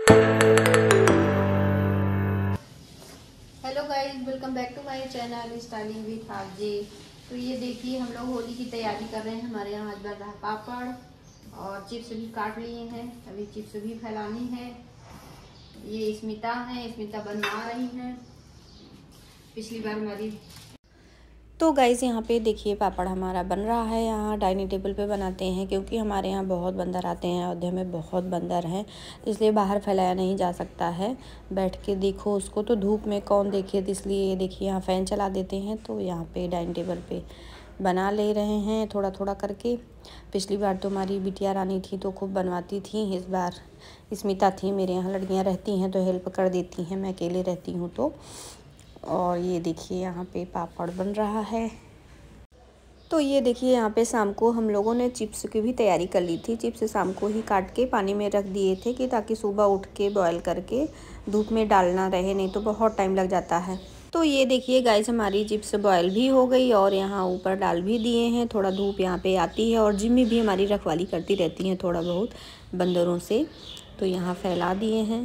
Hello guys, welcome back to my channel styling with RJ. तो ये देखिए, हम लोग होली की तैयारी कर रहे हैं। हमारे यहाँ आज बन रहा है पापड़ और चिप्स भी काट लिए हैं। अभी चिप्स भी फैलानी है। ये स्मिता है, स्मिता बनवा रही हैं। पिछली बार हमारी तो गाइज़ यहाँ पे देखिए पापड़ हमारा बन रहा है। यहाँ डाइनिंग टेबल पे बनाते हैं क्योंकि हमारे यहाँ बहुत बंदर आते हैं। अयोध्या में बहुत बंदर हैं, इसलिए बाहर फैलाया नहीं जा सकता है। बैठ के देखो उसको तो धूप में कौन देखे, तो इसलिए देखिए यहाँ फ़ैन चला देते हैं। तो यहाँ पे डाइनिंग टेबल पे बना ले रहे हैं थोड़ा थोड़ा करके। पिछली बार तो हमारी बिटिया रानी थी तो खूब बनवाती थी। इस बार स्मिता थी। मेरे यहाँ लड़कियाँ रहती हैं तो हेल्प कर देती हैं, मैं अकेले रहती हूँ तो। और ये देखिए यहाँ पे पापड़ बन रहा है। तो ये देखिए यहाँ पे शाम को हम लोगों ने चिप्स की भी तैयारी कर ली थी। चिप्स शाम को ही काट के पानी में रख दिए थे कि ताकि सुबह उठ के बॉयल करके धूप में डालना रहे, नहीं तो बहुत टाइम लग जाता है। तो ये देखिए गाइस, हमारी चिप्स बॉयल भी हो गई और यहाँ ऊपर डाल भी दिए हैं। थोड़ा धूप यहाँ पे आती है और जिम्मी भी हमारी रखवाली करती रहती हैं थोड़ा बहुत बंदरों से। तो यहाँ फैला दिए हैं।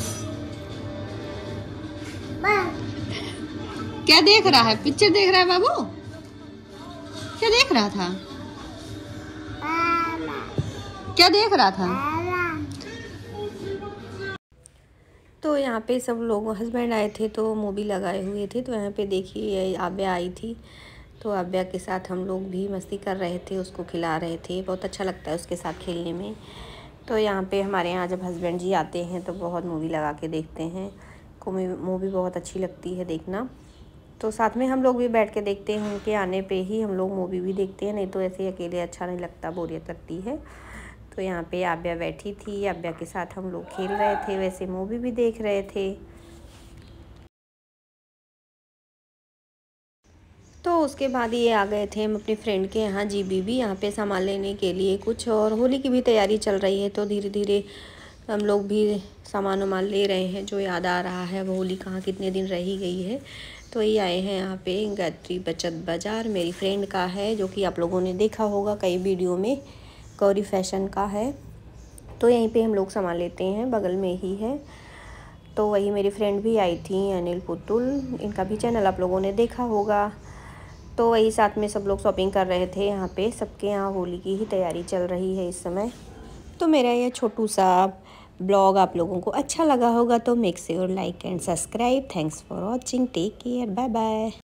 क्या देख रहा है? पिक्चर देख रहा है बाबू? क्या देख रहा था? क्या देख रहा था? तो यहाँ पे सब लोग, हस्बैंड आए थे तो मूवी लगाए हुए थे। तो यहाँ पे देखिए आव्या आई थी, तो आव्या के साथ हम लोग भी मस्ती कर रहे थे, उसको खिला रहे थे। बहुत अच्छा लगता है उसके साथ खेलने में। तो यहाँ पे हमारे यहाँ जब हस्बैंड जी आते हैं तो बहुत मूवी लगा के देखते हैं। को मूवी बहुत अच्छी लगती है देखना। तो साथ में हम लोग भी बैठ के देखते हैं। उनके आने पे ही हम लोग मूवी भी देखते हैं, नहीं तो ऐसे अकेले अच्छा नहीं लगता, बोरियत लगती है। तो यहाँ पे आव्या बैठी थी, आव्या के साथ हम लोग खेल रहे थे, वैसे मूवी भी देख रहे थे। तो उसके बाद ये आ गए थे हम अपनी फ्रेंड के यहाँ जीबीबी, यहाँ पे सामान लेने के लिए कुछ। और होली की भी तैयारी चल रही है तो धीरे धीरे हम लोग भी सामान वामान ले रहे हैं। जो याद आ रहा है वो होली कहाँ कितने दिन रही गई है। तो ये आए हैं यहाँ पे गायत्री बचत बाज़ार, मेरी फ्रेंड का है, जो कि आप लोगों ने देखा होगा कई वीडियो में। गौरी फैशन का है। तो यहीं पे हम लोग सामान लेते हैं, बगल में ही है। तो वही मेरी फ्रेंड भी आई थी, अनिल पुतुल, इनका भी चैनल आप लोगों ने देखा होगा। तो वही साथ में सब लोग शॉपिंग कर रहे थे। यहाँ पे सबके यहाँ होली की ही तैयारी चल रही है इस समय। तो मेरा यह छोटू सा ब्लॉग आप लोगों को अच्छा लगा होगा तो make sure like and subscribe. Thanks for watching, take care, bye bye.